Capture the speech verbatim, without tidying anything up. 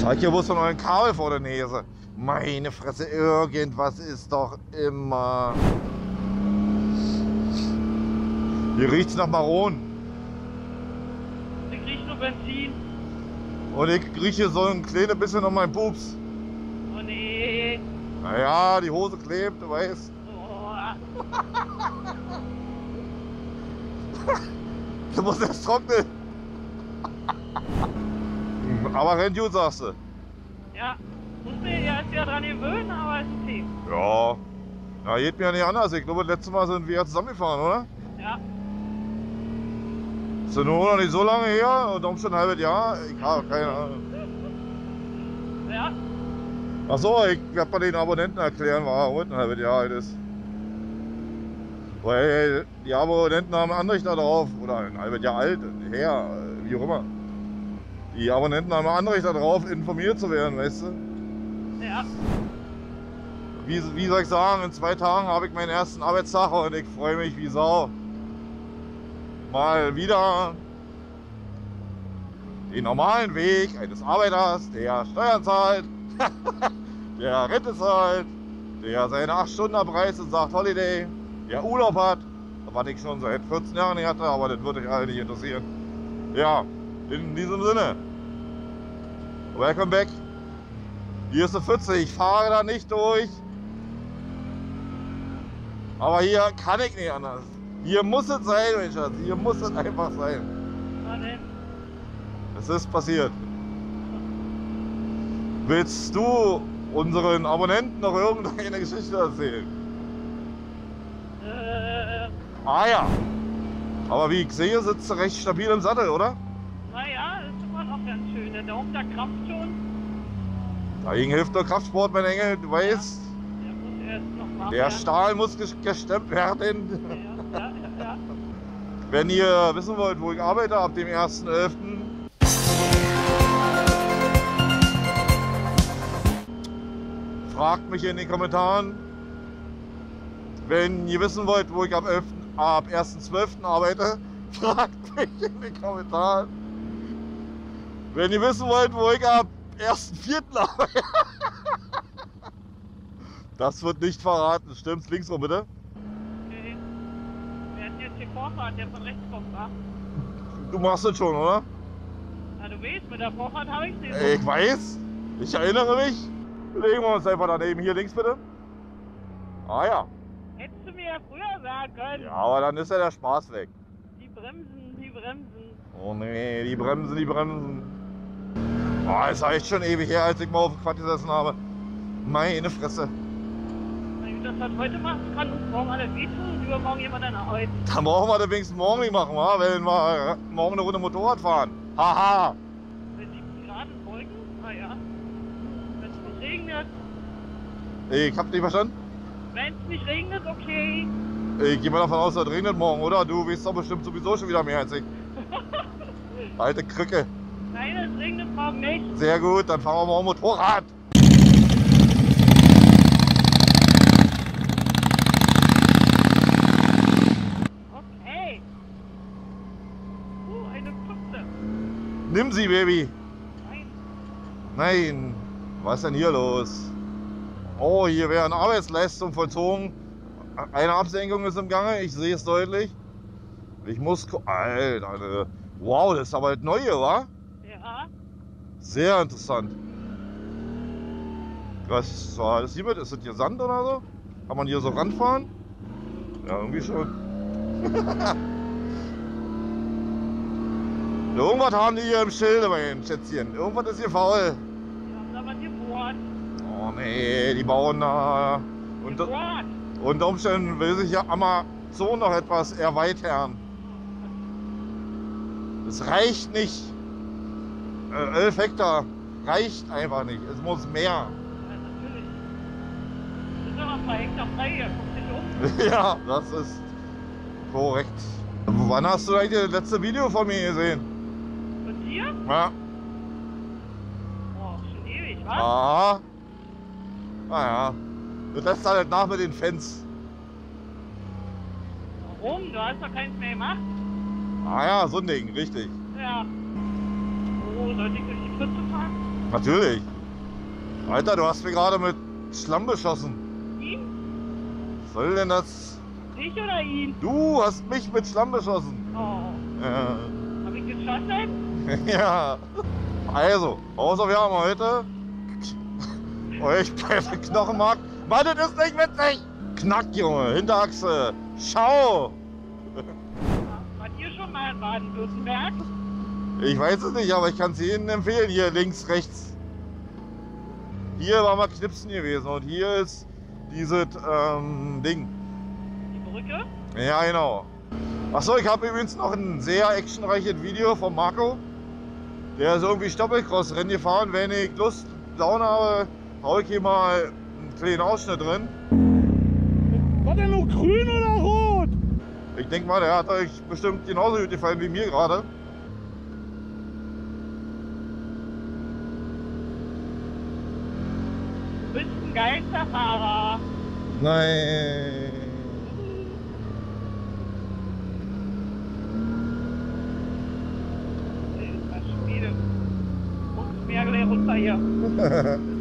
Zeig hier bloß von euren Kabel vor der Nase. Meine Fresse, irgendwas ist doch immer. Hier riecht's nach Maron. Ich riech nur Benzin. Und ich rieche so ein kleines bisschen noch meinen Pups. Oh nee. Naja, die Hose klebt, du weißt. Oh. Du musst erst trocknen. Aber rennt gut, sagst du. Ja, muss mir erst ja dran gewöhnen, aber ist okay. Ja. Na, geht mir ja nicht anders. Ich glaube, das letzte Mal sind wir ja zusammengefahren, oder? Ja. Ist ja nur noch nicht so lange her und um schon ein halbes Jahr. Ich habe keine Ahnung. Ja. Achso, ich werde mal den Abonnenten erklären, warum heute ein halbes Jahr alt ist. Weil die Abonnenten haben Anrecht darauf, oder ein halbes Jahr alt, her, wie auch immer. Die Abonnenten haben Anrecht darauf, informiert zu werden, weißt du? Ja. Wie, wie soll ich sagen, in zwei Tagen habe ich meinen ersten Arbeitstag und ich freue mich wie Sau. Mal wieder den normalen Weg eines Arbeiters, der Steuern zahlt, der Rente zahlt, der seine acht Stunden abreißt und sagt Holiday, der Urlaub hat, was ich schon seit vierzehn Jahren nicht hatte, aber das würde euch alle nicht interessieren. Ja, in diesem Sinne, welcome back. Hier ist eine Pfütze, ich fahre da nicht durch, aber hier kann ich nicht anders. Hier muss es sein, mein Schatz, hier muss es einfach sein. Was denn? Es ist passiert. Willst du unseren Abonnenten noch irgendeine Geschichte erzählen? Äh, Ah ja. Aber wie ich sehe, sitzt du recht stabil im Sattel, oder? naja, ist immer noch ganz schön. Der Daumen, der krampft schon. Dagegen hilft nur Kraftsport, mein Engel, du weißt. Der muss erst noch warm Der werden. Stahl muss ges- gestemmt werden. Ja, ja, ja, ja. Wenn ihr wissen wollt, wo ich arbeite, ab dem ersten elften fragt mich in den Kommentaren. Wenn ihr wissen wollt, wo ich ab, elften ab ersten zwölften arbeite, fragt mich in den Kommentaren. Wenn ihr wissen wollt, wo ich ab ersten vierten arbeite, das wird nicht verraten. Stimmt's? Links rum, bitte. Okay. Wir hatten jetzt hier Vorfahrt, der von rechts kommt, wa? Du machst das schon, oder? Na, du weißt, mit der Vorfahrt habe ich nicht. Ich weiß. Ich erinnere mich. Legen wir uns einfach daneben. Hier links, bitte. Ah ja. Hättest du mir ja früher sagen können. Ja, aber dann ist ja der Spaß weg. Die Bremsen, die Bremsen. Oh nee, die Bremsen, die Bremsen. Oh, ist echt schon ewig her, als ich mal auf dem Quad gesessen habe. Meine Fresse. Wenn ich das halt heute machen kann und morgen alles wehtun und übermorgen jemand an der Arbeit. Dann brauchen wir das wenigstens morgen nicht machen, wa? Wenn wir morgen eine Runde Motorrad fahren. Haha. Bei siebzig Grad beugen? Ah ja. Wenn es nicht regnet. Ich hab nicht verstanden. Wenn es nicht regnet, okay. Ich gehe mal davon aus, dass es regnet morgen, oder? Du weißt doch bestimmt sowieso schon wieder mehr als ich. Alte Krücke. Nein, es regnet morgen nicht. Sehr gut, dann fahren wir morgen Motorrad. Okay. Uh, eine Pfütze. Nimm sie, Baby. Nein. Nein. Was ist denn hier los? Oh, hier werden Arbeitsleistungen vollzogen. Eine Absenkung ist im Gange, ich sehe es deutlich. Ich muss... gu- Alter, Alter. Wow, das ist aber das Neue, wa? Ja. Sehr interessant. Was war das hier mit? Ist das hier Sand oder so? Kann man hier so ranfahren? Ja, irgendwie schon. Irgendwas haben die hier im Schilde, mein Schätzchen. Irgendwas ist hier faul. Die haben da was gebohrt. Oh nee, die bauen da. Unter, Gebohrt. unter Umständen will sich ja Amazon noch etwas erweitern. Es reicht nicht. Äh, elf Hektar reicht einfach nicht. Es muss mehr. Ja, natürlich. Das ist doch noch zwei Hektar frei hier. Guck dich um. Ja, das ist korrekt. Wann hast du eigentlich das letzte Video von mir gesehen? Und hier? Ja. Oh, schon ewig, was? Aha. Naja. Du lässt halt nach mit den Fans. Warum? Du hast doch keins mehr gemacht. Ah ja, so ein Ding, richtig. Ja. Oh, sollte ich durch die Pfütze fahren? Natürlich. Alter, du hast mir gerade mit Schlamm beschossen. Ihn? Was soll denn das? Ich oder ihn? Du hast mich mit Schlamm beschossen. Oh. Ja. Hab ich geschossen? Ja. Also, Hausaufgaben heute. Euch bei der Knochenmark. Mann, das ist nicht witzig. Knack, Junge. Hinterachse. Schau. Wart ihr schon mal in Baden-Württemberg? Ich weiß es nicht, aber ich kann es Ihnen empfehlen. Hier links, rechts. Hier war mal Knipsen gewesen und hier ist dieses ähm, Ding. Die Brücke? Ja, genau. Achso, ich habe übrigens noch ein sehr actionreiches Video von Marco. Der ist irgendwie Stoppelcross-Rennen gefahren. Wenn ich Lust, Laune habe, hau ich hier mal einen kleinen Ausschnitt drin. War der nur grün oder rot? Ich denke mal, der hat euch bestimmt genauso gut gefallen wie mir gerade. Du bist ein Geisterfahrer. Nein. Das Spiel. Muss mehr gleich runter hier.